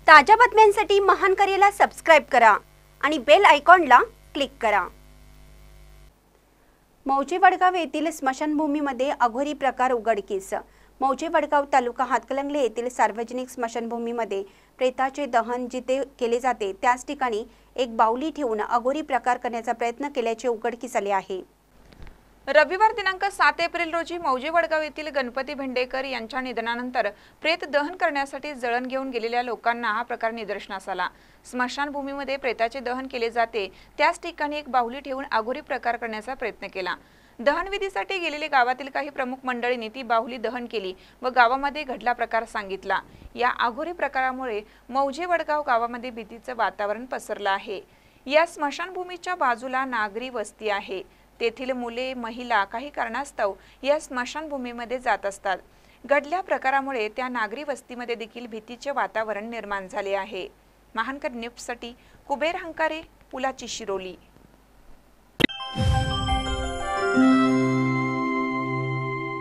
ताज्या बातम्यांसाठी महान करेला सबस्क्राइब करा आणि बेल आयकॉनला क्लिक करा। मौजे वडगाव येथील स्मशानभूमीमध्ये अघोरी प्रकार उघडकीस। मौजे वडगाव तालुका हातकणंगले येथील सार्वजनिक स्मशानभूमीमध्ये प्रेताचे दहन जिथे केले जाते त्याच ठिकाणी एक बाहुली ठेवून अघोरी प्रकार करण्याचा प्रयत्न केल्याचे उघडकीस आले आहे। रविवार दिनांक 7 एप्रिल रोजी मौजे वडगाव येथील गणपती भेंडेकर यांच्या निधनानंतर प्रेत दहन करण्यासाठी जळण घेऊन गेलेल्या लोकांना हा प्रकार निदर्शनास आला। स्मशानभूमीमध्ये प्रेताचे दहन केले जाते त्याच ठिकाणी एक बाहुली ठेवून अघोरी प्रकार करण्याचा प्रयत्न केला। दहनविधीसाठी गेलेले गावातील काही प्रमुख मंडळींनी ती बाहुली दहन केली व गावामध्ये घडला प्रकार सांगितला। या अघोरी प्रकारामुळे मौजे वडगाव गावामध्ये भीतीचे वातावरण पसरले आहे। या स्मशानभूमीच्या बाजूला नागरी वस्ती आहे। तेथील मुले महिला काही कारणास्तव या स्मशानभूमीमध्ये जात असतात। घडल्या प्रकारामुळे त्या नागरी वस्तीमध्ये देखील भीतीचे वातावरण निर्माण झाले आहे। महानकर न्यूजसाठी कुबेर हंकारे, पुलाची शिरोली।